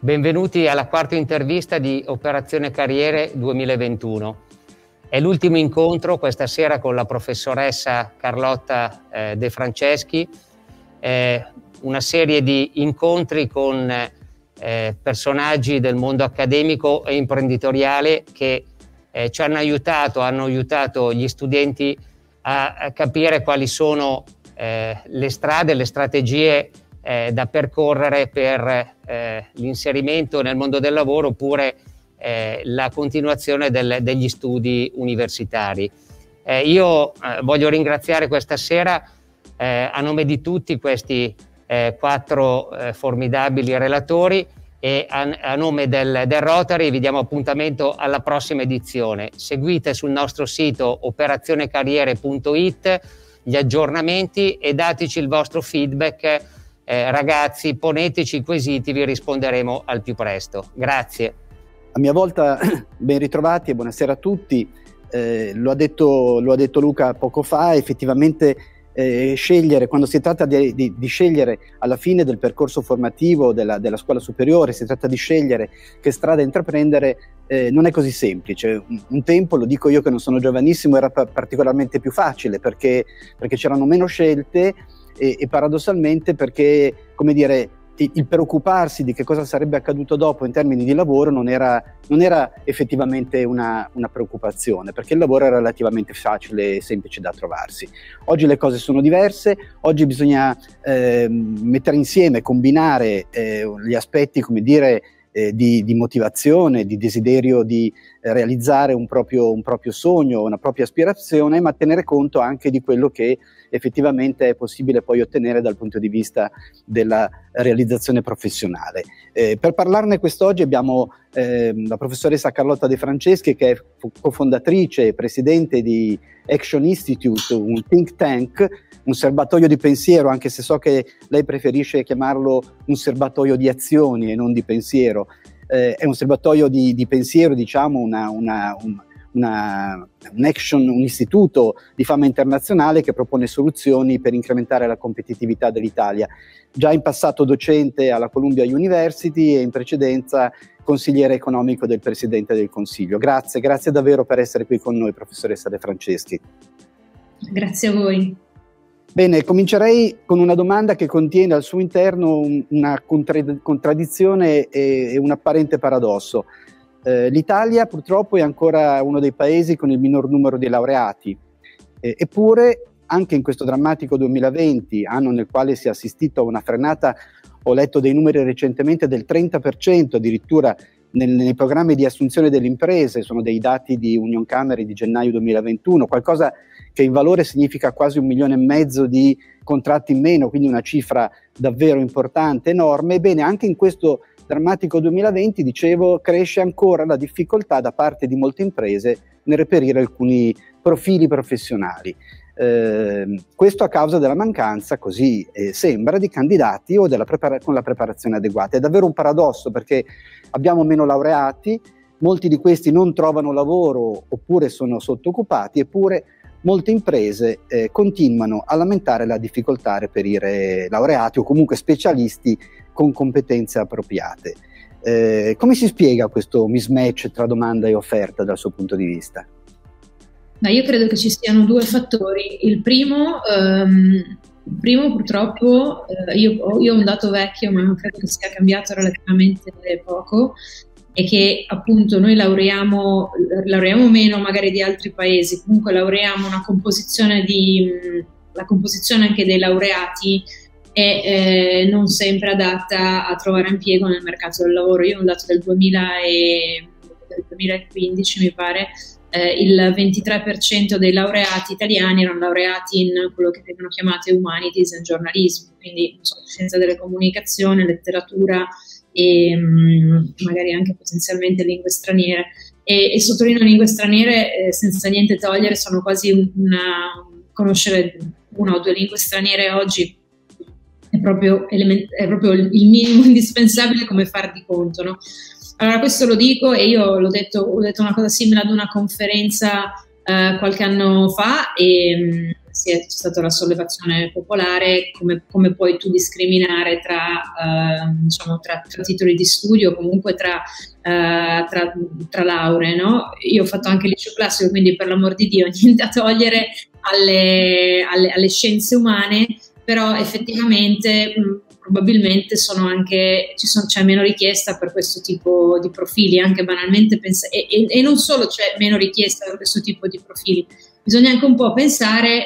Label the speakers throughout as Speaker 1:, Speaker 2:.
Speaker 1: Benvenuti alla quarta intervista di Operazione Carriere 2021. È l'ultimo incontro questa sera con la professoressa Carlotta De Franceschi, una serie di incontri con personaggi del mondo accademico e imprenditoriale che ci hanno aiutato gli studenti a capire quali sono le strade, le strategie da percorrere per l'inserimento nel mondo del lavoro oppure la continuazione degli studi universitari. Io voglio ringraziare questa sera a nome di tutti questi quattro formidabili relatori e a nome del Rotary vi diamo appuntamento alla prossima edizione. Seguite sul nostro sito operazionecarriere.it gli aggiornamenti e dateci il vostro feedback. Ragazzi, poneteci i quesiti, vi risponderemo al più presto. Grazie.
Speaker 2: A mia volta ben ritrovati e buonasera a tutti. Lo ha detto Luca poco fa, effettivamente scegliere, quando si tratta di scegliere alla fine del percorso formativo della scuola superiore, si tratta di scegliere che strada intraprendere, non è così semplice. Un tempo, lo dico io che non sono giovanissimo, era particolarmente più facile perché c'erano meno scelte e paradossalmente perché, come dire, il preoccuparsi di che cosa sarebbe accaduto dopo in termini di lavoro non era effettivamente una preoccupazione, perché il lavoro era relativamente facile e semplice da trovarsi. Oggi le cose sono diverse, oggi bisogna mettere insieme, combinare gli aspetti, come dire, di motivazione, di desiderio di realizzare un proprio sogno, una propria aspirazione, ma tenere conto anche di quello che effettivamente è possibile poi ottenere dal punto di vista della realizzazione professionale. Per parlarne quest'oggi abbiamo la professoressa Carlotta De Franceschi, che è cofondatrice e presidente di Action Institute, un think tank, un serbatoio di pensiero, anche se so che lei preferisce chiamarlo un serbatoio di azioni e non di pensiero. È un serbatoio di pensiero, diciamo, un istituto di fama internazionale che propone soluzioni per incrementare la competitività dell'Italia. Già in passato docente alla Columbia University e in precedenza consigliere economico del Presidente del Consiglio. Grazie davvero per essere qui con noi, professoressa De Franceschi.
Speaker 3: Grazie a voi.
Speaker 2: Bene, comincerei con una domanda che contiene al suo interno una contraddizione e un apparente paradosso. L'Italia purtroppo è ancora uno dei paesi con il minor numero di laureati, eppure anche in questo drammatico 2020, anno nel quale si è assistito a una frenata, ho letto dei numeri recentemente, del 30% addirittura nei programmi di assunzione delle imprese, sono dei dati di Unioncamere di gennaio 2021, qualcosa che in valore significa quasi 1,5 milioni di contratti in meno, quindi una cifra davvero importante, enorme. Ebbene, anche in questo drammatico 2020, dicevo, cresce ancora la difficoltà da parte di molte imprese nel reperire alcuni profili professionali. Questo a causa della mancanza, così sembra, di candidati o con la preparazione adeguata. È davvero un paradosso, perché abbiamo meno laureati, molti di questi non trovano lavoro oppure sono sottooccupati, eppure molte imprese continuano a lamentare la difficoltà a reperire laureati o comunque specialisti con competenze appropriate. Come si spiega questo mismatch tra domanda e offerta dal suo punto di vista?
Speaker 3: Io credo che ci siano due fattori. Il primo purtroppo, io ho un dato vecchio, ma credo che sia cambiato relativamente poco, è che appunto noi laureiamo meno magari di altri paesi, comunque laureiamo la composizione anche dei laureati è non sempre adatta a trovare impiego nel mercato del lavoro. Io ho un dato del 2015, mi pare, il 23% dei laureati italiani erano laureati in quello che vengono chiamate humanities and journalism, quindi scienza delle comunicazioni, letteratura e magari anche potenzialmente lingue straniere. E sottolineo lingue straniere senza niente togliere, sono quasi conoscere una o due lingue straniere oggi è proprio il minimo indispensabile come far di conto, no? Allora, questo lo dico, e io ho detto una cosa simile ad una conferenza qualche anno fa, e c'è stata la sollevazione popolare, come puoi tu discriminare diciamo, tra titoli di studio, comunque tra lauree, no? Io ho fatto anche il liceo classico, quindi per l'amor di Dio niente a togliere alle scienze umane, però effettivamente probabilmente c'è meno richiesta per questo tipo di profili, anche banalmente e non solo c'è meno richiesta per questo tipo di profili, bisogna anche un po' pensare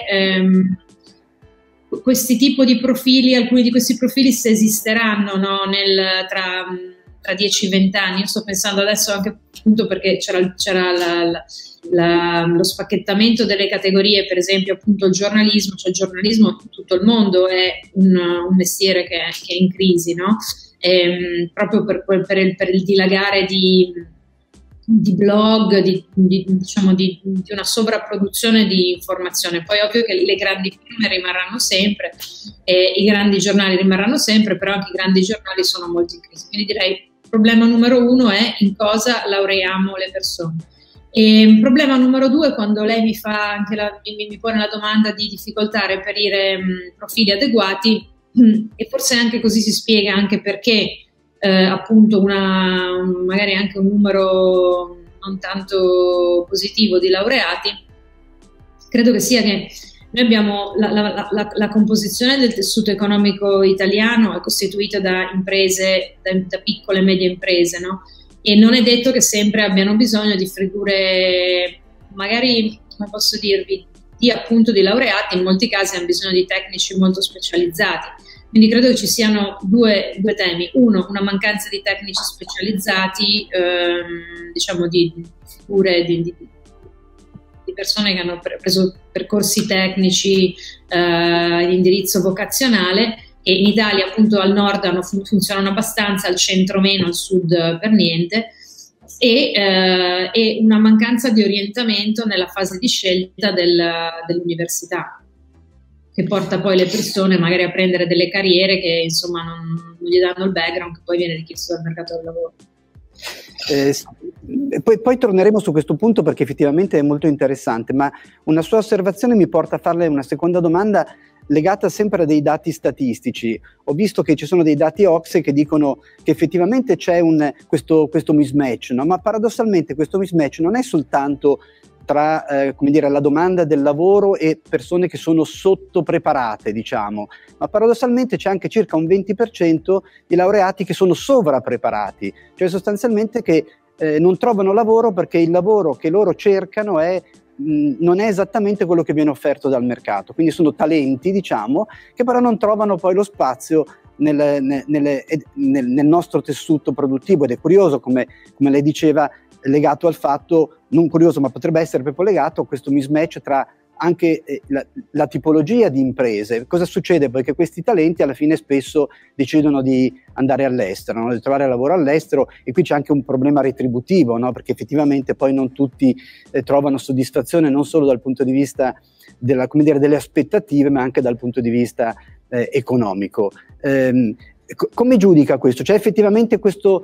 Speaker 3: questi tipi di profili, alcuni di questi profili se esisteranno, no, tra 10-20 anni. Io sto pensando adesso anche appunto perché c'era lo spacchettamento delle categorie, per esempio appunto il giornalismo, cioè il giornalismo in tutto il mondo è un mestiere che è in crisi, no? Proprio per il dilagare di blog, diciamo di una sovrapproduzione di informazione. Poi ovvio che le grandi firme rimarranno sempre, i grandi giornali rimarranno sempre, però anche i grandi giornali sono molto in crisi. Quindi direi il problema numero 1 è in cosa laureiamo le persone. E il problema numero 2, quando lei mi pone la domanda di difficoltà a reperire profili adeguati, e forse anche così si spiega anche perché appunto magari anche un numero non tanto positivo di laureati, credo che sia che noi abbiamo la composizione del tessuto economico italiano è costituita da imprese, da piccole e medie imprese, no? E non è detto che sempre abbiano bisogno di figure, magari, come posso dirvi, appunto di laureati, in molti casi hanno bisogno di tecnici molto specializzati. Quindi credo che ci siano due temi. Uno, una mancanza di tecnici specializzati, diciamo di figure di persone che hanno preso percorsi tecnici di indirizzo vocazionale, e in Italia appunto al nord funzionano abbastanza, al centro meno, al sud per niente, e una mancanza di orientamento nella fase di scelta dell'università, che porta poi le persone magari a prendere delle carriere che insomma non gli danno il background che poi viene richiesto dal mercato del lavoro.
Speaker 2: Poi torneremo su questo punto perché effettivamente è molto interessante, ma una sua osservazione mi porta a farle una seconda domanda legata sempre a dei dati statistici. Ho visto che ci sono dei dati OCSE che dicono che effettivamente c'è questo mismatch, no? Ma paradossalmente questo mismatch non è soltanto tra come dire, la domanda del lavoro e persone che sono sottopreparate, diciamo, ma paradossalmente c'è anche circa un 20% di laureati che sono sovrappreparati, cioè sostanzialmente che non trovano lavoro perché il lavoro che loro cercano non è esattamente quello che viene offerto dal mercato, quindi sono talenti, diciamo, che però non trovano poi lo spazio nel nostro tessuto produttivo, ed è curioso, come lei diceva, legato al fatto, non curioso ma potrebbe essere proprio legato a questo mismatch tra anche la tipologia di imprese. Cosa succede? Perché questi talenti alla fine spesso decidono di andare all'estero, no? Di trovare lavoro all'estero, e qui c'è anche un problema retributivo, no? Perché effettivamente poi non tutti trovano soddisfazione non solo dal punto di vista delle aspettative, ma anche dal punto di vista economico. Come giudica questo? Cioè effettivamente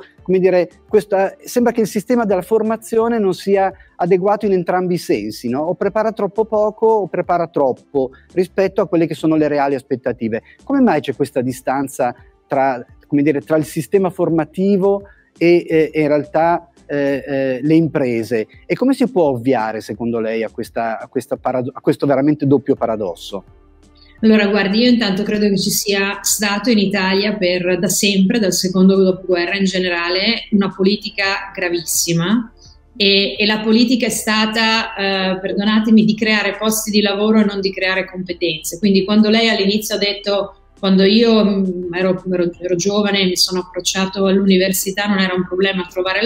Speaker 2: sembra che il sistema della formazione non sia adeguato in entrambi i sensi, no? O prepara troppo poco o prepara troppo rispetto a quelle che sono le reali aspettative. Come mai c'è questa distanza tra il sistema formativo e in realtà le imprese? E come si può ovviare secondo lei a questo veramente doppio paradosso?
Speaker 3: Allora, guardi, io intanto credo che ci sia stato in Italia da sempre, dal secondo dopoguerra in generale, una politica gravissima, e la politica è stata, perdonatemi, di creare posti di lavoro e non di creare competenze. Quindi quando lei all'inizio ha detto, quando io ero giovane e mi sono approcciato all'università, non era un problema trovare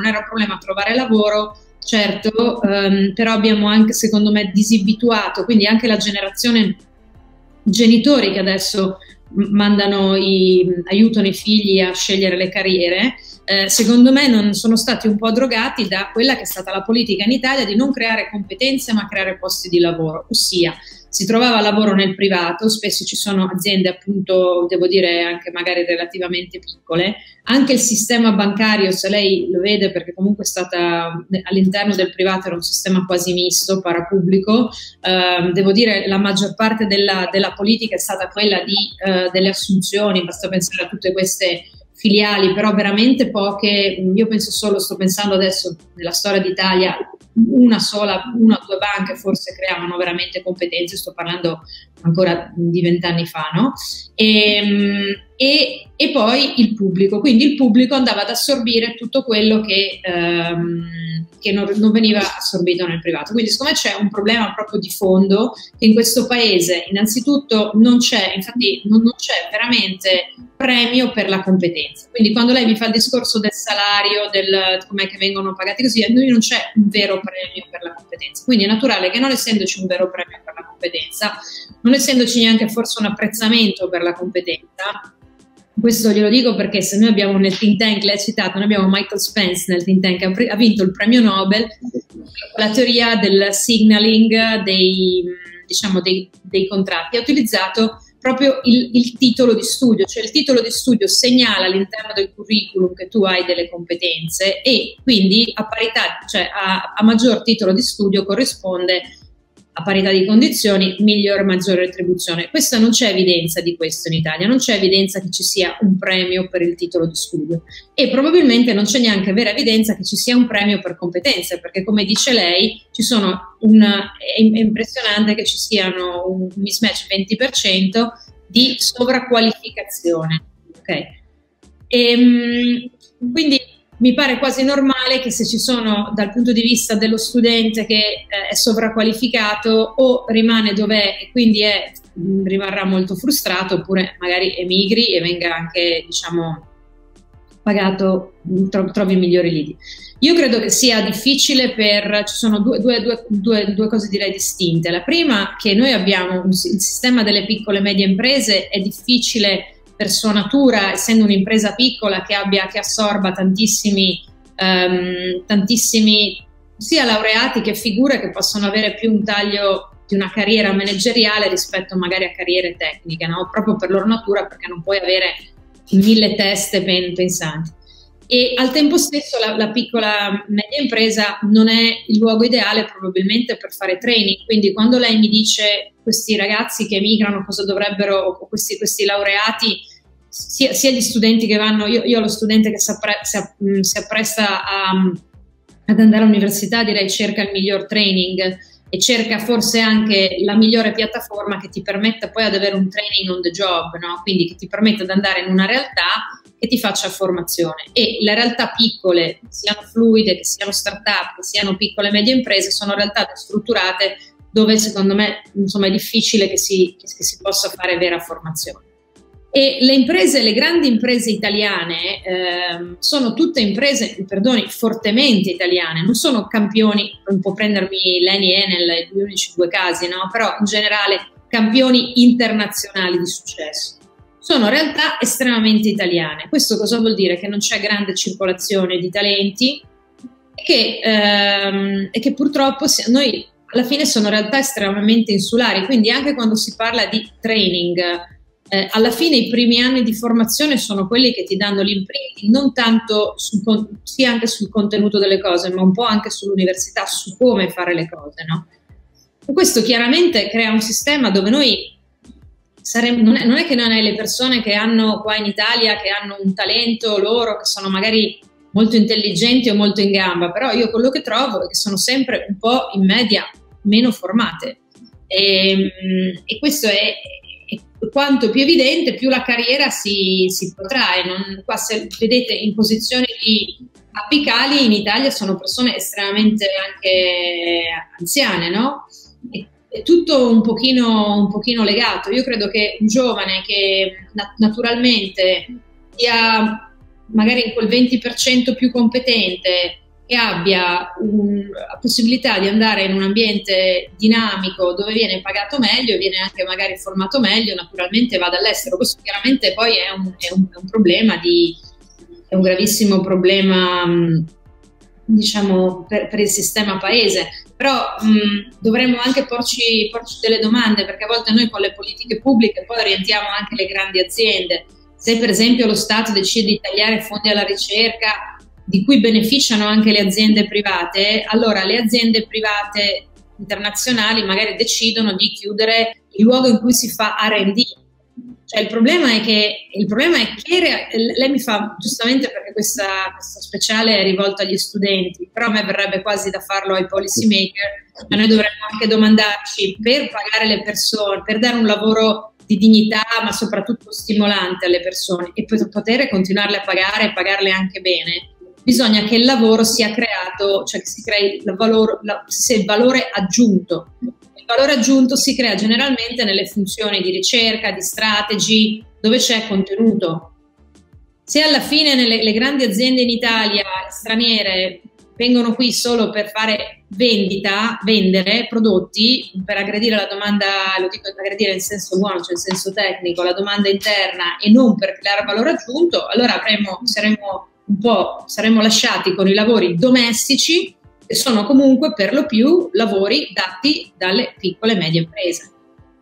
Speaker 3: lavoro, certo, però abbiamo anche, secondo me, disabituato, quindi anche la generazione genitori che adesso aiutano i figli a scegliere le carriere, secondo me non sono stati un po' drogati da quella che è stata la politica in Italia di non creare competenze ma creare posti di lavoro, ossia si trovava lavoro nel privato, spesso ci sono aziende appunto, devo dire anche magari relativamente piccole, anche il sistema bancario, se lei lo vede, perché comunque è stata all'interno del privato, era un sistema quasi misto, parapubblico, devo dire la maggior parte della politica è stata quella delle assunzioni, basta pensare a tutte queste filiali, però veramente poche, io penso solo, sto pensando adesso nella storia d'Italia, una o due banche forse creavano veramente competenze, sto parlando ancora di 20 anni fa, no? E poi il pubblico, quindi il pubblico andava ad assorbire tutto quello che non veniva assorbito nel privato. Quindi secondo me c'è un problema proprio di fondo che in questo paese innanzitutto non c'è, infatti non c'è veramente premio per la competenza. Quindi quando lei mi fa il discorso del salario, del com'è che vengono pagati così, noi non c'è un vero premio per la competenza. Quindi è naturale che non essendoci un vero premio per la competenza, non essendoci neanche forse un apprezzamento per la competenza, questo glielo dico perché se noi abbiamo nel think tank, lei ha citato, noi abbiamo Michael Spence nel think tank, ha vinto il premio Nobel con la teoria del signaling dei contratti, ha utilizzato proprio il titolo di studio, cioè il titolo di studio segnala all'interno del curriculum che tu hai delle competenze e quindi a parità, cioè a maggior titolo di studio corrisponde a parità di condizioni, maggiore retribuzione. Questa non c'è evidenza di questo in Italia, non c'è evidenza che ci sia un premio per il titolo di studio e probabilmente non c'è neanche vera evidenza che ci sia un premio per competenze, perché come dice lei è impressionante che ci siano un mismatch 20% di sovraqualificazione. Okay? Quindi mi pare quasi normale che se ci sono, dal punto di vista dello studente che è sovraqualificato, o rimane dov'è e quindi rimarrà molto frustrato, oppure magari emigri e venga anche, diciamo, pagato, trovi migliori lidi. Io credo che sia difficile ci sono due cose direi distinte. La prima, che noi abbiamo il sistema delle piccole e medie imprese, è difficile per sua natura, essendo un'impresa piccola che assorba tantissimi sia laureati che figure che possono avere più un taglio di una carriera manageriale rispetto magari a carriere tecniche, no? Proprio per loro natura, perché non puoi avere 1000 teste pensanti. E al tempo stesso la piccola media impresa non è il luogo ideale probabilmente per fare training, quindi quando lei mi dice questi ragazzi che emigrano cosa dovrebbero, o questi laureati, sia gli studenti che vanno, io ho lo studente che si appresta ad andare all'università, direi cerca il miglior training e cerca forse anche la migliore piattaforma che ti permetta poi ad avere un training on the job, no? Quindi che ti permetta di andare in una realtà che ti faccia formazione. E le realtà piccole, che siano fluide, che siano start-up, che siano piccole e medie imprese, sono realtà strutturate dove secondo me insomma è difficile che si possa fare vera formazione. E le grandi imprese italiane sono tutte imprese, perdoni, fortemente italiane, non sono campioni, può prendermi l'Eni e Enel, gli unici due casi, no? Però in generale campioni internazionali di successo. Sono realtà estremamente italiane. Questo cosa vuol dire? Che non c'è grande circolazione di talenti e che purtroppo noi alla fine sono realtà estremamente insulari, quindi anche quando si parla di training, alla fine i primi anni di formazione sono quelli che ti danno l'imprinting, non tanto sia anche sul contenuto delle cose, ma un po' anche sull'università, su come fare le cose, no? E questo chiaramente crea un sistema dove noi non è che non hai le persone che hanno qua in Italia, che hanno un talento loro, che sono magari molto intelligenti o molto in gamba, però io quello che trovo è che sono sempre un po' in media meno formate e questo è quanto più evidente più la carriera si protrae. Qua se vedete in posizioni apicali in Italia sono persone estremamente anche anziane, no? È tutto un pochino legato. Io credo che un giovane che naturalmente sia magari in quel 20% più competente, che abbia la possibilità di andare in un ambiente dinamico dove viene pagato meglio e viene anche magari formato meglio, naturalmente vada all'estero. Questo chiaramente poi è un problema è un gravissimo problema, diciamo, per il sistema paese, però dovremmo anche porci delle domande, perché a volte noi con le politiche pubbliche poi orientiamo anche le grandi aziende. Se per esempio lo Stato decide di tagliare fondi alla ricerca di cui beneficiano anche le aziende private, allora le aziende private internazionali magari decidono di chiudere il luogo in cui si fa R&D. Cioè il problema è che lei mi fa, giustamente, perché questo speciale è rivolto agli studenti, però a me verrebbe quasi da farlo ai policy maker, ma noi dovremmo anche domandarci, per pagare le persone, per dare un lavoro di dignità ma soprattutto stimolante alle persone e per poter continuarle a pagare e pagarle anche bene, bisogna che il lavoro sia creato, cioè che si crei il valore aggiunto. Il valore aggiunto si crea generalmente nelle funzioni di ricerca, di strategy, dove c'è contenuto. Se alla fine le grandi aziende in Italia, straniere, vengono qui solo per fare vendere prodotti, per aggredire la domanda, lo dico aggredire in senso buono, cioè in senso tecnico, la domanda interna, e non per creare valore aggiunto, allora saremmo lasciati con i lavori domestici, che sono comunque per lo più lavori dati dalle piccole e medie imprese.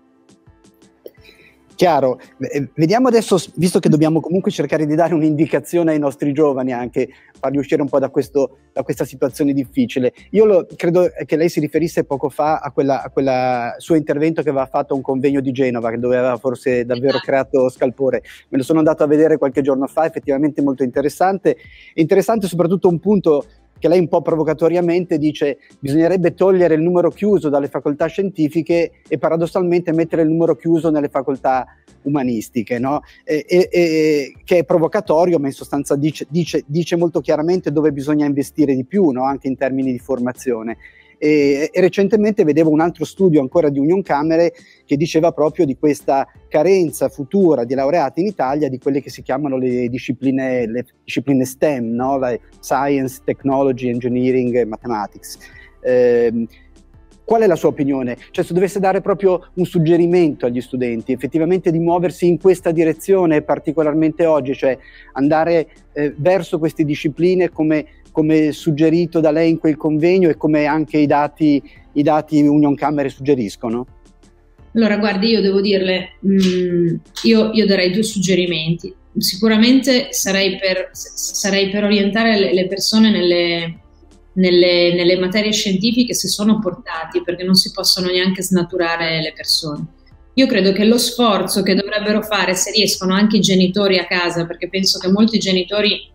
Speaker 2: Chiaro. Vediamo adesso, visto che dobbiamo comunque cercare di dare un'indicazione ai nostri giovani, anche farli uscire un po' da questa situazione difficile. Io credo che lei si riferisse poco fa a quella suo intervento che aveva fatto a un convegno di Genova, dove aveva forse davvero creato scalpore. Me lo sono andato a vedere qualche giorno fa, effettivamente molto interessante. Interessante soprattutto un punto che lei un po' provocatoriamente dice: bisognerebbe togliere il numero chiuso dalle facoltà scientifiche e paradossalmente mettere il numero chiuso nelle facoltà umanistiche, no? Che è provocatorio, ma in sostanza dice molto chiaramente dove bisogna investire di più, no? Anche in termini di formazione. E recentemente vedevo un altro studio ancora di Unioncamere che diceva proprio di questa carenza futura di laureati in Italia di quelle che si chiamano le discipline STEM, no? Science, Technology, Engineering, Mathematics. Qual è la sua opinione? Cioè, se dovesse dare proprio un suggerimento agli studenti, effettivamente di muoversi in questa direzione, particolarmente oggi, cioè andare verso queste discipline come suggerito da lei in quel convegno e come anche i dati Unioncamere suggeriscono?
Speaker 3: Allora, guardi, io devo dirle, io darei due suggerimenti. Sicuramente sarei per orientare le persone nelle materie scientifiche se sono portati, perché non si possono neanche snaturare le persone. Io credo che lo sforzo che dovrebbero fare, se riescono, anche i genitori a casa, perché penso che molti genitori,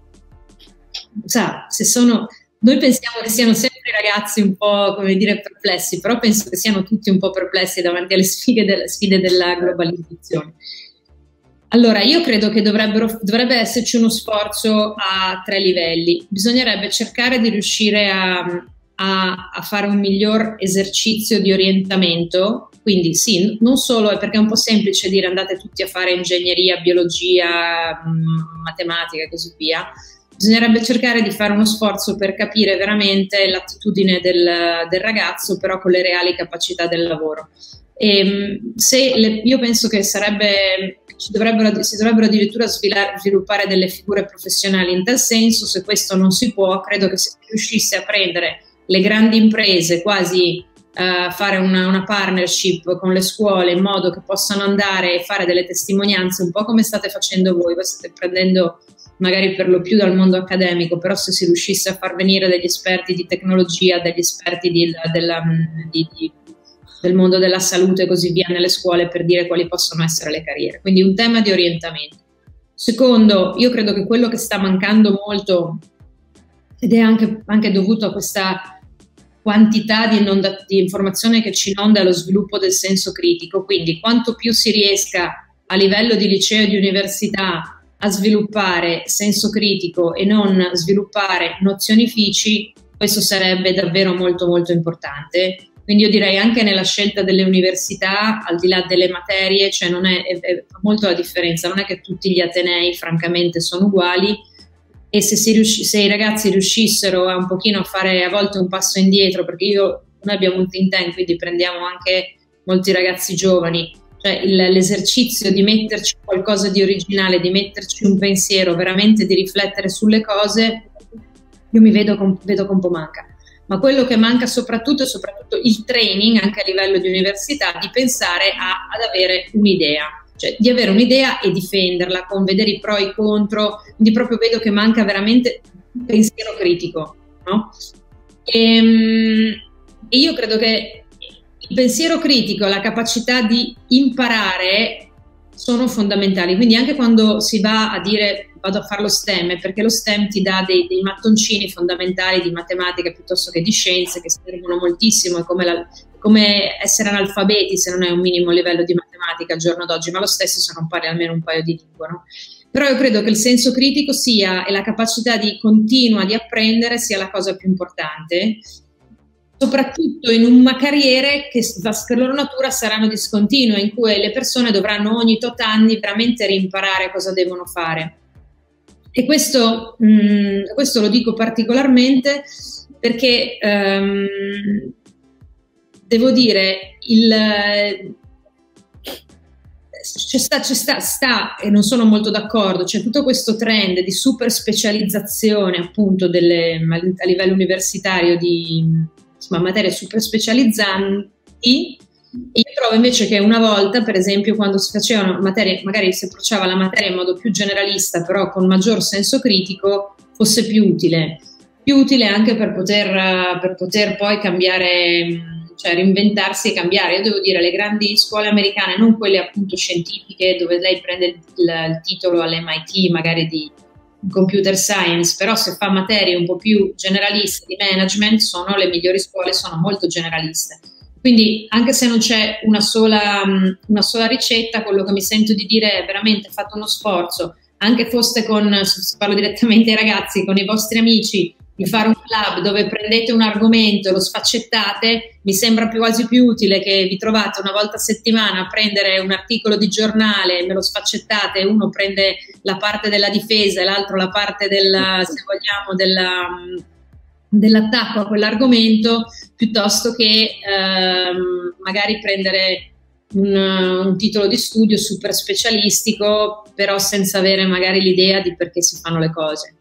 Speaker 3: noi pensiamo che siano sempre i ragazzi un po', come dire, perplessi, però penso che siano tutti un po' perplessi davanti alle sfide della globalizzazione. Allora, io credo che dovrebbe esserci uno sforzo a 3 livelli. Bisognerebbe cercare di riuscire a fare un miglior esercizio di orientamento, quindi sì, non solo è perché è un po' semplice dire andate tutti a fare ingegneria, biologia, matematica e così via. Bisognerebbe cercare di fare uno sforzo per capire veramente l'attitudine del ragazzo, però con le reali capacità del lavoro. Io penso che si dovrebbero addirittura sviluppare delle figure professionali in tal senso. Se questo non si può, credo che se si riuscisse a prendere le grandi imprese, quasi fare una partnership con le scuole, in modo che possano andare e fare delle testimonianze, un po' come state facendo voi state prendendo magari per lo più dal mondo accademico, però se si riuscisse a far venire degli esperti di tecnologia, degli esperti del mondo della salute e così via nelle scuole, per dire quali possono essere le carriere. Quindi un tema di orientamento. Secondo, io credo che quello che sta mancando molto, ed è anche dovuto a questa quantità di informazione che ci inonda, è lo sviluppo del senso critico. Quindi quanto più si riesca a livello di liceo e di università a sviluppare senso critico e non sviluppare nozioni fici, questo sarebbe davvero molto molto importante. Quindi io direi anche nella scelta delle università, al di là delle materie, cioè è molto la differenza, non è che tutti gli atenei francamente sono uguali, e se i ragazzi riuscissero a un pochino a fare a volte un passo indietro, perché noi abbiamo un think tank, quindi prendiamo anche molti ragazzi giovani, cioè l'esercizio di metterci qualcosa di originale, di metterci un pensiero, veramente di riflettere sulle cose, io mi vedo che un po' manca. Ma quello che manca soprattutto è il training, anche a livello di università, di pensare ad avere un'idea, cioè di avere un'idea e difenderla, con vedere i pro e i contro, quindi proprio vedo che manca veramente un pensiero critico, no? E io credo che il pensiero critico, la capacità di imparare sono fondamentali, quindi anche quando si va a dire vado a fare lo STEM, perché lo STEM ti dà dei mattoncini fondamentali di matematica piuttosto che di scienze, che servono moltissimo, è come essere analfabeti se non hai un minimo livello di matematica al giorno d'oggi, ma lo stesso se non parli almeno un paio di lingue, no? Però io credo che il senso critico e la capacità di continua di apprendere sia la cosa più importante, soprattutto in una carriera che per loro natura saranno discontinue, in cui le persone dovranno ogni tot anni veramente rimparare cosa devono fare. E questo lo dico particolarmente perché devo dire, e non sono molto d'accordo, c'è tutto questo trend di super specializzazione appunto a livello universitario di materie super specializzanti, e io trovo invece che una volta, per esempio, quando si facevano materie, magari si approcciava la materia in modo più generalista, però con maggior senso critico, fosse più utile anche per poter poi cambiare, cioè reinventarsi e cambiare. Io devo dire, le grandi scuole americane, non quelle appunto scientifiche dove lei prende il titolo all'MIT magari di computer science, però se fa materie un po' più generaliste di management, le migliori scuole sono molto generaliste. Quindi anche se non c'è una sola ricetta, quello che mi sento di dire è veramente fate uno sforzo, anche foste parlo direttamente ai ragazzi, con i vostri amici, di fare un club dove prendete un argomento e lo sfaccettate. Mi sembra quasi più utile che vi trovate una volta a settimana a prendere un articolo di giornale, me lo sfaccettate, uno prende la parte della difesa e l'altro la parte dell'attacco a quell'argomento, piuttosto che magari prendere un titolo di studio super specialistico, però senza avere magari l'idea di perché si fanno le cose.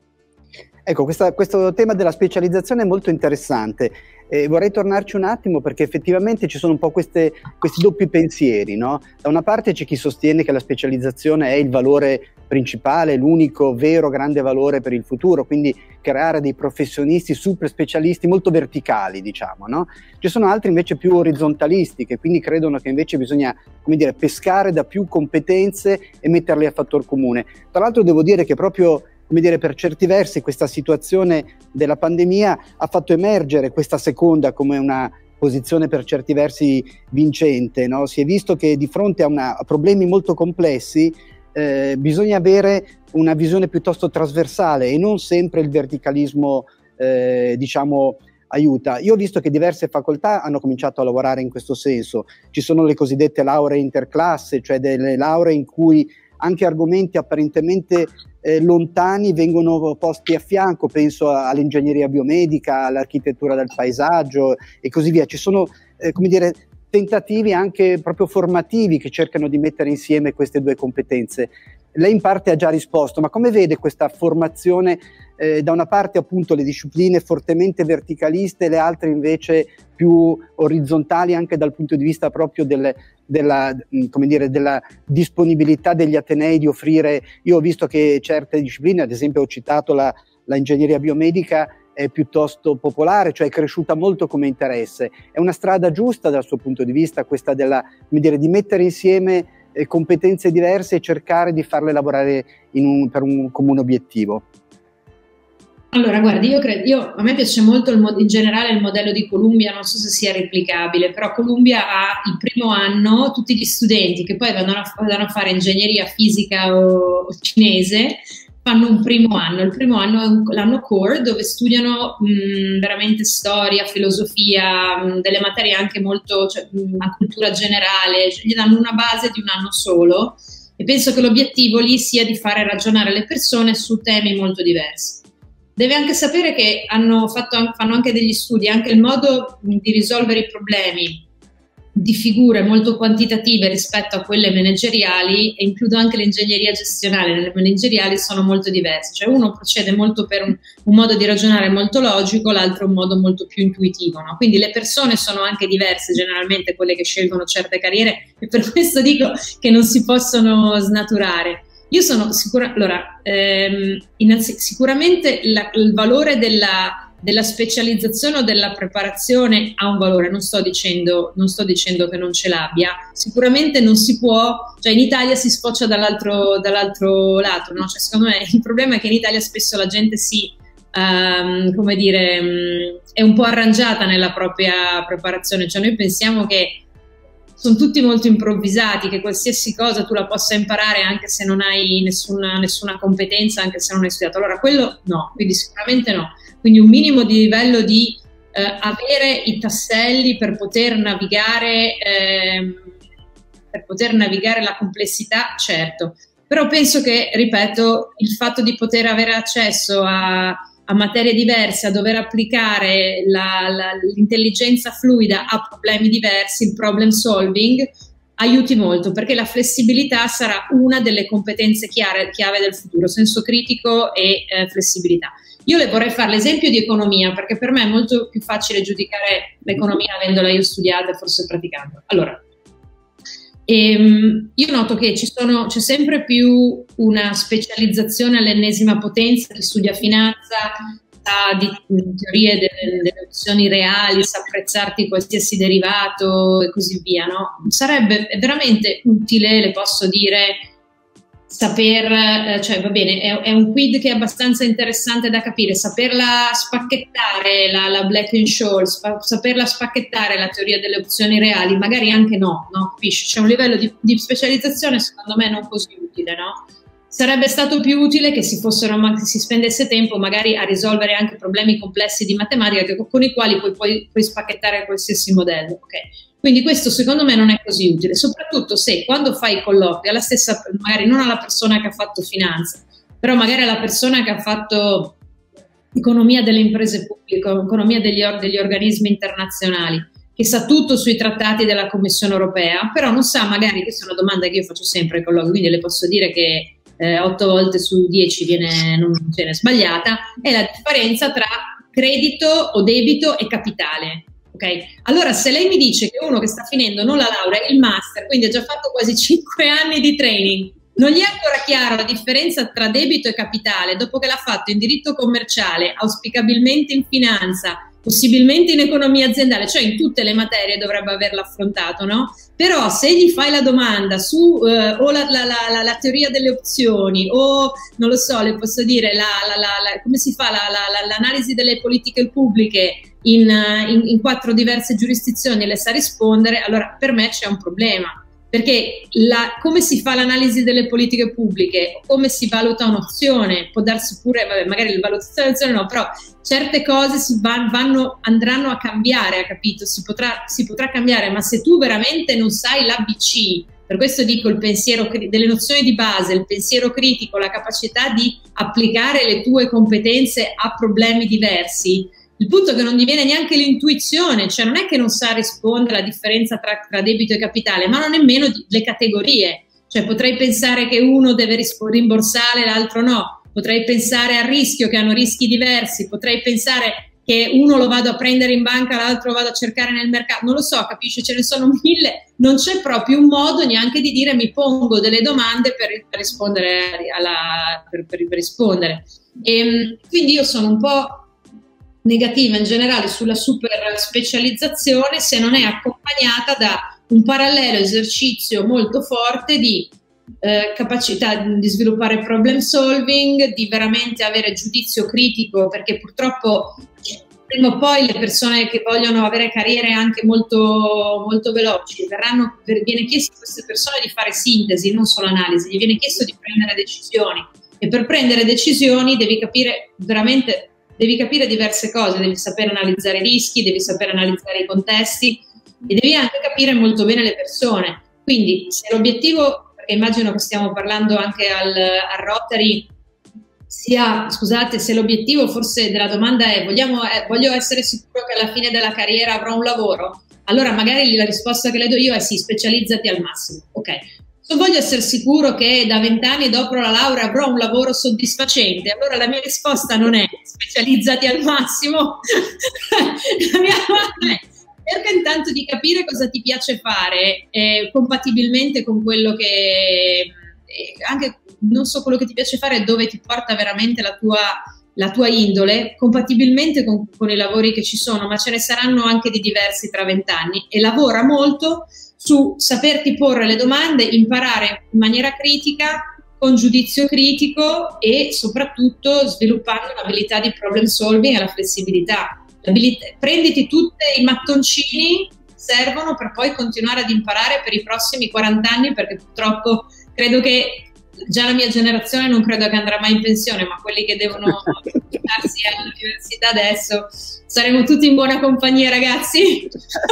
Speaker 2: Ecco, questo tema della specializzazione è molto interessante. Vorrei tornarci un attimo perché effettivamente ci sono un po' questi doppi pensieri, no? Da una parte c'è chi sostiene che la specializzazione è il valore principale, l'unico vero grande valore per il futuro, quindi creare dei professionisti super specialisti molto verticali, diciamo, no? Ci sono altri invece più orizzontalisti che quindi credono che invece bisogna, come dire, pescare da più competenze e metterle a fattor comune. Tra l'altro devo dire che proprio, come dire, per certi versi questa situazione della pandemia ha fatto emergere questa seconda come una posizione per certi versi vincente, no? Si è visto che di fronte a problemi molto complessi bisogna avere una visione piuttosto trasversale e non sempre il verticalismo diciamo aiuta. Io ho visto che diverse facoltà hanno cominciato a lavorare in questo senso. Ci sono le cosiddette lauree interclasse, cioè delle lauree in cui anche argomenti apparentemente lontani vengono posti a fianco, penso all'ingegneria biomedica, all'architettura del paesaggio e così via. Ci sono, come dire, tentativi anche proprio formativi che cercano di mettere insieme queste due competenze. Lei in parte ha già risposto, ma come vede questa formazione, da una parte appunto le discipline fortemente verticaliste, le altre invece più orizzontali anche dal punto di vista proprio della disponibilità degli atenei di offrire. Io ho visto che certe discipline, ad esempio ho citato la ingegneria biomedica, è piuttosto popolare, cioè è cresciuta molto come interesse. È una strada giusta dal suo punto di vista questa di mettere insieme competenze diverse e cercare di farle lavorare per un comune obiettivo?
Speaker 3: Allora, guardi, a me piace molto in generale il modello di Columbia, non so se sia replicabile, però Columbia ha il primo anno, tutti gli studenti che poi vanno a fare ingegneria fisica o cinese, fanno un primo anno. Il primo anno è l'anno core, dove studiano veramente storia, filosofia, delle materie anche molto, cioè, una cultura generale, cioè, gli danno una base di un anno solo, e penso che l'obiettivo lì sia di fare ragionare le persone su temi molto diversi. Deve anche sapere che fanno anche degli studi, anche il modo di risolvere i problemi di figure molto quantitative rispetto a quelle manageriali, e includo anche l'ingegneria gestionale. Le manageriali sono molto diverse, cioè uno procede molto per un modo di ragionare molto logico, l'altro un modo molto più intuitivo, no? Quindi le persone sono anche diverse generalmente, quelle che scelgono certe carriere, e per questo dico che non si possono snaturare. Io sono sicura, allora, sicuramente il valore della specializzazione o della preparazione ha un valore, non sto dicendo che non ce l'abbia. Sicuramente non si può, cioè in Italia si sfocia dall'altro lato, no? Cioè, secondo me il problema è che in Italia spesso la gente come dire, è un po' arrangiata nella propria preparazione, cioè noi pensiamo che sono tutti molto improvvisati, che qualsiasi cosa tu la possa imparare anche se non hai nessuna competenza, anche se non hai studiato. Allora quello no, quindi sicuramente no. Quindi un minimo di livello di avere i tasselli per poter navigare la complessità, certo. Però penso che, ripeto, il fatto di poter avere accesso a materie diverse, a dover applicare l'intelligenza fluida a problemi diversi, il problem solving, aiuti molto, perché la flessibilità sarà una delle competenze chiave del futuro, senso critico e flessibilità. Io le vorrei fare l'esempio di economia, perché per me è molto più facile giudicare l'economia avendola io studiata e forse praticando. Allora, io noto che c'è sempre più una specializzazione all'ennesima potenza, chi studia finanza sa di teorie delle opzioni reali, sa apprezzarti qualsiasi derivato e così via, no? Sarebbe veramente utile, le posso dire, saper, cioè va bene, è un quid che è abbastanza interessante da capire, saperla spacchettare la Black-Scholes, saperla spacchettare la teoria delle opzioni reali, magari anche no, capisci? C'è un livello di specializzazione secondo me non così utile, no? Sarebbe stato più utile che si spendesse tempo magari a risolvere anche problemi complessi di matematica con i quali puoi spacchettare qualsiasi modello, ok? Quindi questo secondo me non è così utile, soprattutto se quando fai i colloqui alla stessa, magari non alla persona che ha fatto finanza, però magari alla persona che ha fatto economia delle imprese pubbliche, economia degli organismi internazionali, che sa tutto sui trattati della Commissione Europea, però non sa magari, questa è una domanda che io faccio sempre ai colloqui, quindi le posso dire che 8 volte su 10 non viene sbagliata, è la differenza tra credito o debito e capitale. Okay. Allora se lei mi dice che uno che sta finendo non la laurea, il master, quindi ha già fatto quasi 5 anni di training, non gli è ancora chiara la differenza tra debito e capitale, dopo che l'ha fatto in diritto commerciale, auspicabilmente in finanza, possibilmente in economia aziendale, cioè in tutte le materie dovrebbe averlo affrontato, no? Però se gli fai la domanda su o la teoria delle opzioni o, non lo so, le posso dire, come si fa l'analisi delle politiche pubbliche in 4 diverse giurisdizioni, le sa rispondere, allora per me c'è un problema. Perché come si fa l'analisi delle politiche pubbliche, come si valuta un'opzione, può darsi pure, vabbè, magari la valutazione dell'opzione no, però certe cose andranno a cambiare, capito? Si potrà cambiare, ma se tu veramente non sai l'ABC, per questo dico il pensiero delle nozioni di base, il pensiero critico, la capacità di applicare le tue competenze a problemi diversi, il punto è che non diviene neanche l'intuizione, cioè non è che non sa rispondere alla differenza tra debito e capitale, ma non nemmeno le categorie. Cioè potrei pensare che uno deve rimborsare, l'altro no. Potrei pensare al rischio, che hanno rischi diversi. Potrei pensare che uno lo vado a prendere in banca, l'altro lo vado a cercare nel mercato. Non lo so, capisci? Ce ne sono 1000. Non c'è proprio un modo neanche di dire mi pongo delle domande per rispondere per rispondere. E quindi io sono un po' negativa in generale sulla super specializzazione se non è accompagnata da un parallelo esercizio molto forte di capacità di sviluppare problem solving, di veramente avere giudizio critico, perché purtroppo prima o poi le persone che vogliono avere carriere anche molto, molto veloci viene chiesto a queste persone di fare sintesi, non solo analisi, gli viene chiesto di prendere decisioni, e per prendere decisioni devi capire diverse cose, devi sapere analizzare i rischi, devi sapere analizzare i contesti e devi anche capire molto bene le persone. Quindi se l'obiettivo, perché immagino che stiamo parlando anche al Rotary, scusate, se l'obiettivo forse della domanda è voglio essere sicuro che alla fine della carriera avrò un lavoro, allora magari la risposta che le do io è sì, specializzati al massimo. Ok, se voglio essere sicuro che da 20 anni dopo la laurea avrò un lavoro soddisfacente, allora la mia risposta non è specializzati al massimo, la mia domanda è cerca intanto di capire cosa ti piace fare compatibilmente con quello che anche non so quello che ti piace fare, dove ti porta veramente la tua indole, compatibilmente con i lavori che ci sono, ma ce ne saranno anche di diversi tra 20 anni, e lavora molto su saperti porre le domande, imparare in maniera critica, con giudizio critico e soprattutto sviluppando un'abilità di problem solving e la flessibilità. Prenditi tutti i mattoncini, servono per poi continuare ad imparare per i prossimi 40 anni, perché purtroppo credo che già la mia generazione non credo che andrà mai in pensione, ma quelli che devono darsi all'università adesso saremo tutti in buona compagnia, ragazzi.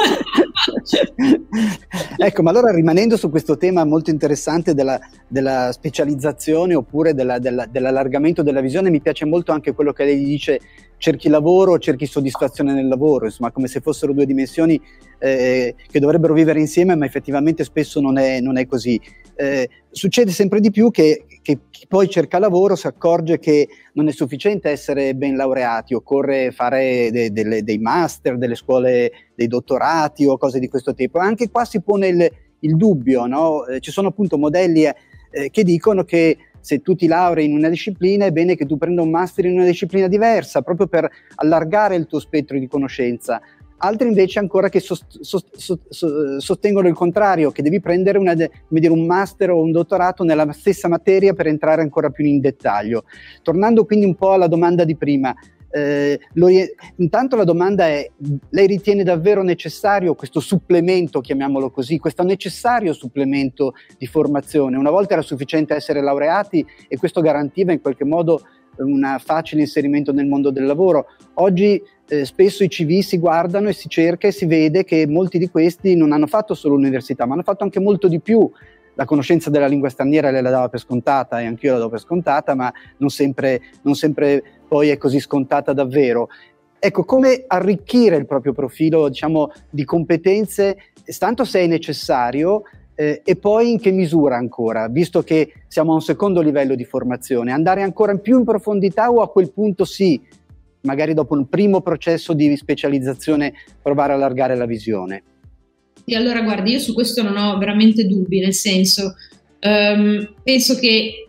Speaker 2: Ecco, ma allora rimanendo su questo tema molto interessante della specializzazione oppure dell'allargamento della visione, mi piace molto anche quello che lei dice: cerchi lavoro, cerchi soddisfazione nel lavoro, insomma, come se fossero due dimensioni che dovrebbero vivere insieme, ma effettivamente spesso non è così. Succede sempre di più che chi poi cerca lavoro si accorge che non è sufficiente essere ben laureati, occorre fare dei master, delle scuole, dei dottorati o cose di questo tipo. Anche qua si pone il dubbio, no? Ci sono appunto modelli che dicono che se tu ti laurei in una disciplina è bene che tu prenda un master in una disciplina diversa, proprio per allargare il tuo spettro di conoscenza. Altri invece ancora che sostengono il contrario, che devi prendere un master o un dottorato nella stessa materia per entrare ancora più in dettaglio. Tornando quindi un po' alla domanda di prima, intanto la domanda è: lei ritiene davvero necessario questo supplemento, chiamiamolo così, questo necessario supplemento di formazione? Una volta era sufficiente essere laureati e questo garantiva in qualche modo un facile inserimento nel mondo del lavoro. Oggi spesso i CV si guardano e si cerca e si vede che molti di questi non hanno fatto solo l'università, ma hanno fatto anche molto di più. La conoscenza della lingua straniera lei la dava per scontata e anch'io la do per scontata, ma non sempre poi è così scontata davvero. Ecco, come arricchire il proprio profilo, diciamo, di competenze, tanto se è necessario, e poi in che misura ancora, visto che siamo a un secondo livello di formazione, andare ancora più in profondità o a quel punto sì, magari dopo un primo processo di specializzazione, provare a allargare la visione?
Speaker 3: E allora guardi, io su questo non ho veramente dubbi, nel senso, penso che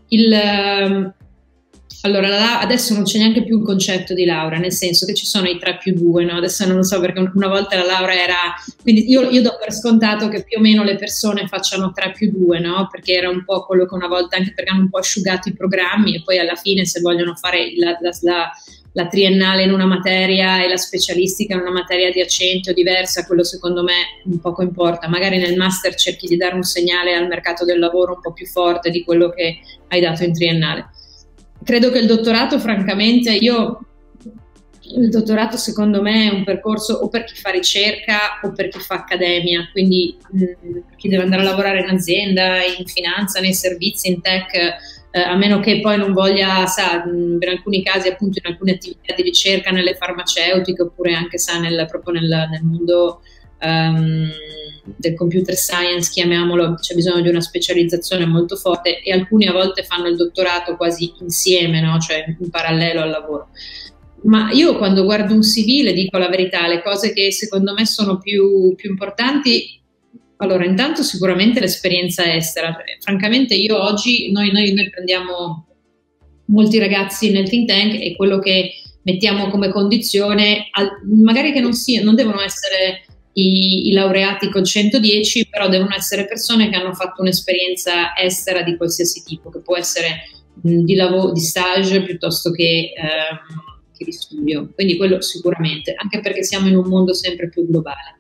Speaker 3: allora adesso non c'è neanche più il concetto di laurea, nel senso che ci sono i 3+2, no? Adesso non lo so, perché una volta la laurea era, quindi io do per scontato che più o meno le persone facciano 3+2, no? Perché era un po' quello che una volta, anche perché hanno un po' asciugato i programmi, e poi alla fine se vogliono fare la triennale in una materia e la specialistica in una materia adiacente o diversa, quello secondo me un poco importa. Magari nel master cerchi di dare un segnale al mercato del lavoro un po' più forte di quello che hai dato in triennale. Credo che il dottorato, francamente, il dottorato secondo me è un percorso o per chi fa ricerca o per chi fa accademia, quindi per chi deve andare a lavorare in azienda, in finanza, nei servizi, in tech, a meno che poi non voglia, in alcuni casi appunto in alcune attività di ricerca, nelle farmaceutiche, oppure anche proprio nel mondo del computer science, chiamiamolo, c'è bisogno di una specializzazione molto forte, e alcuni a volte fanno il dottorato quasi insieme, no? Cioè in parallelo al lavoro. Ma io quando guardo un CV, le dico la verità, le cose che secondo me sono più importanti, allora intanto sicuramente l'esperienza estera. Francamente io oggi, noi prendiamo molti ragazzi nel think tank, e quello che mettiamo come condizione, magari che non devono essere i laureati con 110, però devono essere persone che hanno fatto un'esperienza estera di qualsiasi tipo, che può essere di lavoro, di stage, piuttosto che di studio. Quindi quello sicuramente, anche perché siamo in un mondo sempre più globale.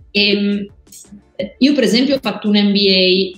Speaker 3: Io per esempio ho fatto un MBA,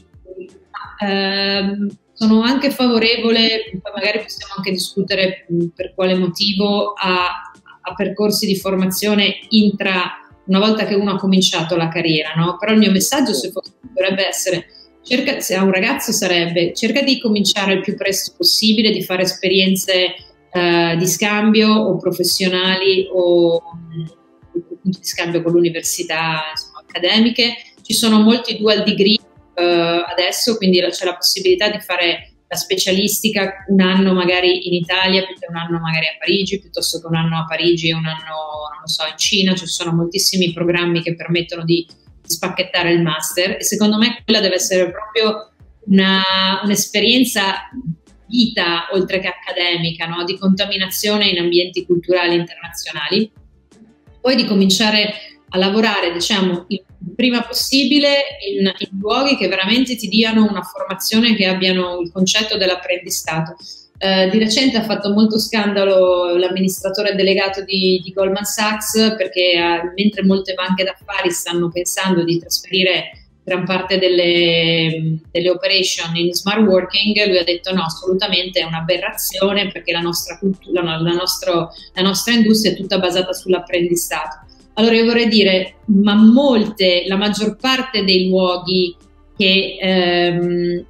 Speaker 3: sono anche favorevole, poi magari possiamo anche discutere per quale motivo, a percorsi di formazione una volta che uno ha cominciato la carriera, no? Però il mio messaggio dovrebbe essere: se a un ragazzo cerca di cominciare il più presto possibile, di fare esperienze di scambio o professionali o punti di scambio con l'università, insomma, accademiche. Ci sono molti dual degree adesso, quindi c'è la possibilità di fare la specialistica un anno magari in Italia, più che un anno magari a Parigi, piuttosto che un anno a Parigi e un anno, non lo so, in Cina. Ci sono moltissimi programmi che permettono di spacchettare il master, e secondo me quella deve essere proprio un'esperienza vita oltre che accademica, no? Di contaminazione in ambienti culturali internazionali, poi di cominciare a lavorare, diciamo, il prima possibile in luoghi che veramente ti diano una formazione, che abbiano il concetto dell'apprendistato. Di recente ha fatto molto scandalo l'amministratore delegato di Goldman Sachs, perché mentre molte banche d'affari stanno pensando di trasferire gran parte delle operation in smart working, lui ha detto no, assolutamente è un'aberrazione, perché la nostra cultura, la nostra industria è tutta basata sull'apprendistato. Allora io vorrei dire, ma la maggior parte dei luoghi che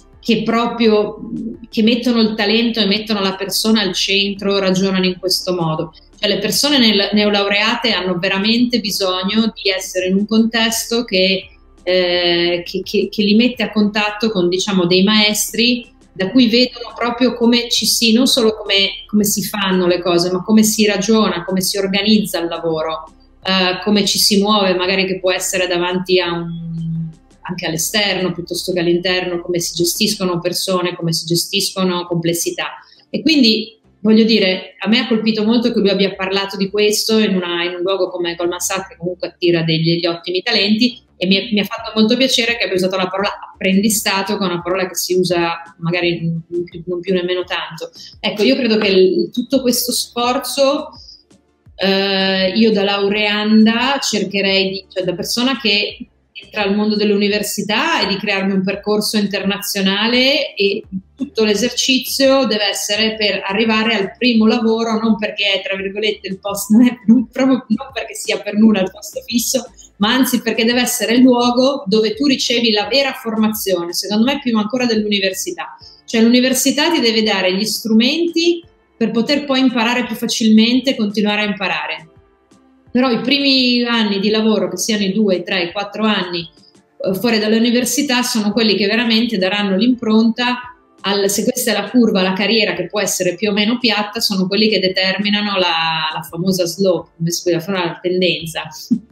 Speaker 3: mettono il talento e mettono la persona al centro ragionano in questo modo. Cioè le persone neolaureate hanno veramente bisogno di essere in un contesto che li mette a contatto con, diciamo, dei maestri da cui vedono proprio non solo come si fanno le cose, ma come si ragiona, come si organizza il lavoro, come ci si muove, magari, che può essere davanti anche all'esterno piuttosto che all'interno, come si gestiscono persone, come si gestiscono complessità. E quindi, voglio dire, a me ha colpito molto che lui abbia parlato di questo in un luogo come Goldman Sachs, che comunque attira degli ottimi talenti, e mi ha fatto molto piacere che abbia usato la parola apprendistato, che è una parola che si usa magari non più nemmeno tanto. Ecco, io credo che tutto questo sforzo, io da laureanda cercherei cioè da persona che entra al mondo dell'università, e di crearmi un percorso internazionale, e tutto l'esercizio deve essere per arrivare al primo lavoro, non perché, tra virgolette, il posto non perché sia per nulla il posto fisso, ma anzi perché deve essere il luogo dove tu ricevi la vera formazione, secondo me prima ancora dell'università. Cioè l'università ti deve dare gli strumenti per poter poi imparare più facilmente e continuare a imparare. Però i primi anni di lavoro, che siano i 2, 3, 4 anni fuori dall'università, sono quelli che veramente daranno l'impronta se questa è la curva, la carriera, che può essere più o meno piatta, sono quelli che determinano la famosa slope, la tendenza.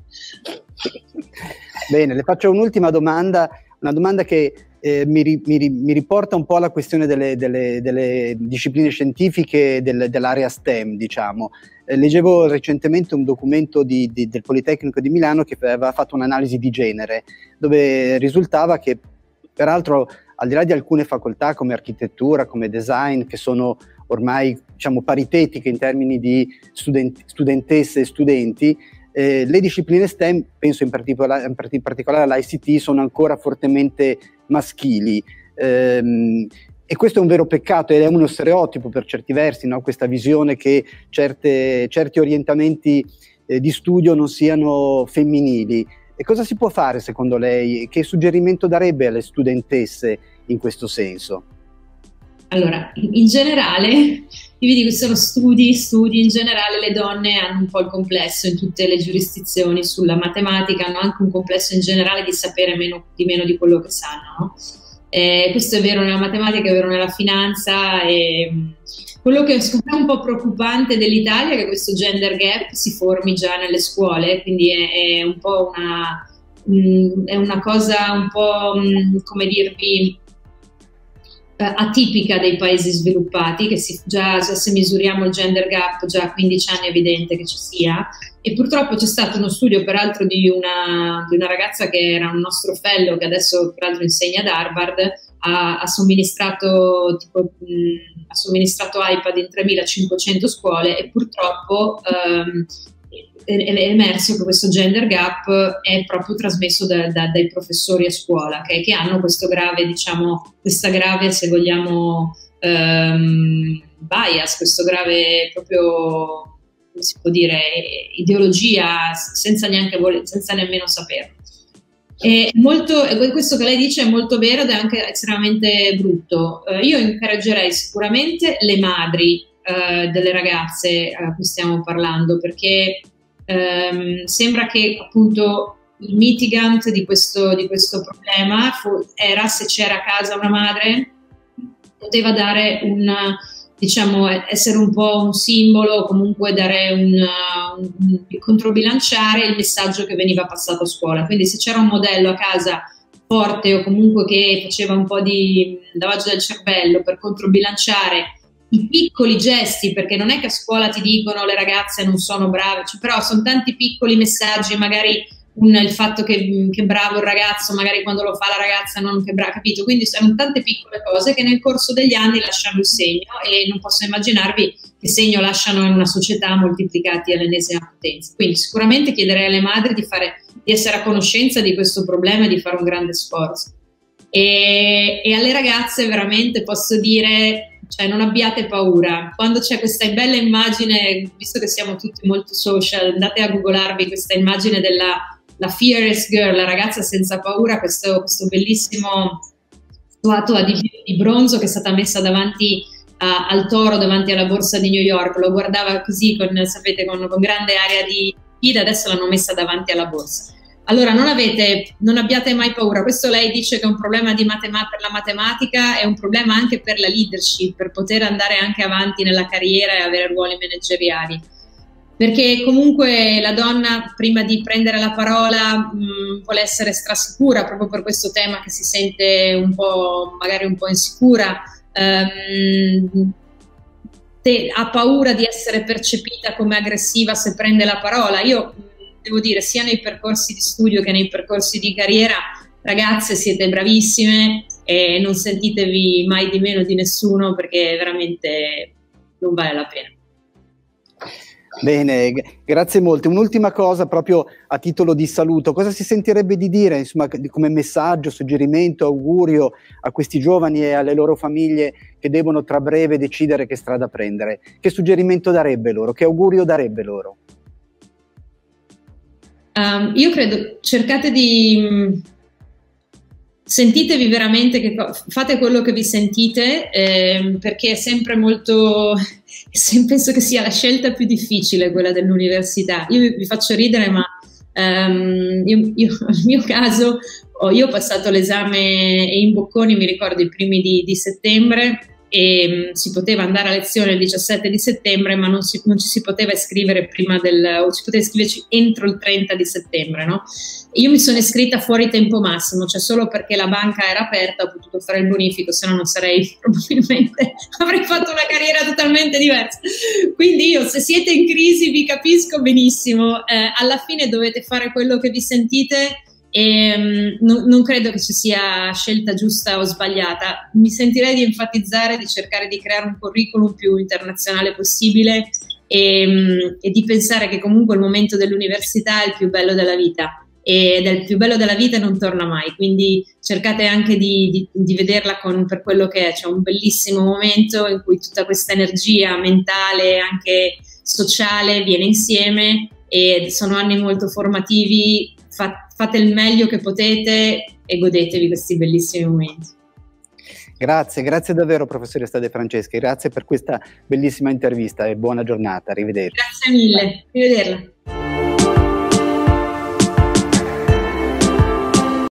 Speaker 2: Bene, le faccio un'ultima domanda, una domanda che mi riporta un po' alla questione delle discipline scientifiche dell'area STEM, diciamo. Leggevo recentemente un documento del Politecnico di Milano che aveva fatto un'analisi di genere, dove risultava che, peraltro, al di là di alcune facoltà come architettura, come design, che sono ormai, diciamo, paritetiche in termini di studentesse e studenti, le discipline STEM, penso in particolare all'ICT, sono ancora fortemente maschili. E questo è un vero peccato, ed è uno stereotipo per certi versi, no? Questa visione che certi orientamenti di studio non siano femminili. E cosa si può fare secondo lei? Che suggerimento darebbe alle studentesse in questo senso?
Speaker 3: Allora, in generale, io vi dico, sono studi, in generale le donne hanno un po' il complesso in tutte le giurisdizioni sulla matematica, hanno anche un complesso in generale di sapere di meno di quello che sanno, no? Questo è vero nella matematica, è vero nella finanza, e quello che è un po' preoccupante dell'Italia è che questo gender gap si formi già nelle scuole, quindi è un po' una cosa un po', come dirvi, atipica dei paesi sviluppati, che già se misuriamo il gender gap già a 15 anni è evidente che ci sia. E purtroppo c'è stato uno studio peraltro di una ragazza che era un nostro fellow, che adesso peraltro insegna ad Harvard, ha somministrato iPad in 3.500 scuole, e purtroppo è emerso che questo gender gap è proprio trasmesso dai professori a scuola, che hanno questo grave, diciamo, questa grave, se vogliamo, bias, questo grave proprio, come si può dire, ideologia, senza nemmeno saperlo. E questo che lei dice è molto vero, ed è anche estremamente brutto. Io incoraggerei sicuramente le madri delle ragazze a cui stiamo parlando, perché sembra che appunto il mitigant di questo problema era, se c'era a casa una madre, poteva dare diciamo, essere un po' un simbolo, comunque dare controbilanciare il messaggio che veniva passato a scuola. Quindi se c'era un modello a casa forte o comunque che faceva un po' di lavaggio del cervello per controbilanciare i piccoli gesti, perché non è che a scuola ti dicono le ragazze non sono brave, cioè, però sono tanti piccoli messaggi, magari il fatto che bravo il ragazzo, magari quando lo fa la ragazza non che bravo, capito? Quindi sono tante piccole cose che nel corso degli anni lasciano il segno, e non posso immaginarvi che segno lasciano in una società moltiplicati all'ennesima potenza. Quindi sicuramente chiederei alle madri di essere a conoscenza di questo problema e di fare un grande sforzo. E alle ragazze veramente posso dire, cioè, non abbiate paura. Quando c'è questa bella immagine, visto che siamo tutti molto social, andate a googolarvi questa immagine della Fearless Girl, la ragazza senza paura, questo bellissimo statua di bronzo che è stata messa davanti al toro, davanti alla borsa di New York. Lo guardava così, sapete, con grande aria di sfida, adesso l'hanno messa davanti alla borsa. Allora non abbiate mai paura. Questo lei dice che è un problema per la matematica, è un problema anche per la leadership, per poter andare anche avanti nella carriera e avere ruoli manageriali. Perché comunque la donna, prima di prendere la parola, vuole essere strasicura, proprio per questo tema che si sente magari un po' insicura, ha paura di essere percepita come aggressiva se prende la parola. Io devo dire, sia nei percorsi di studio che nei percorsi di carriera, ragazze, siete bravissime e non sentitevi mai di meno di nessuno, perché veramente non vale la pena.
Speaker 2: Bene, grazie molte. Un'ultima cosa proprio a titolo di saluto: cosa si sentirebbe di dire, insomma, come messaggio, suggerimento, augurio a questi giovani e alle loro famiglie che devono tra breve decidere che strada prendere? Che suggerimento darebbe loro? Che augurio darebbe loro?
Speaker 3: Io credo, cercate sentitevi veramente, che fate quello che vi sentite, perché è sempre penso che sia la scelta più difficile quella dell'università. Io vi faccio ridere, ma nel mio caso io ho passato l'esame in Bocconi, mi ricordo i primi di settembre, e si poteva andare a lezione il 17 di settembre, ma non ci si poteva iscrivere o si poteva iscriverci entro il 30 di settembre, no? Io mi sono iscritta fuori tempo massimo, cioè solo perché la banca era aperta ho potuto fare il bonifico, se no non probabilmente avrei fatto una carriera totalmente diversa. Quindi io, se siete in crisi, vi capisco benissimo, alla fine dovete fare quello che vi sentite. E non credo che ci sia scelta giusta o sbagliata. Mi sentirei di enfatizzare, di cercare di creare un curriculum più internazionale possibile, e di pensare che comunque il momento dell'università è il più bello della vita, ed è il più bello della vita e non torna mai, quindi cercate anche di vederla per quello che è. C'è un bellissimo momento in cui tutta questa energia mentale e anche sociale viene insieme, e sono anni molto formativi. Fate il meglio che potete e godetevi questi bellissimi momenti.
Speaker 2: Grazie davvero, professoressa De Franceschi, grazie per questa bellissima intervista e buona giornata, arrivederci.
Speaker 3: Grazie mille, arrivederla.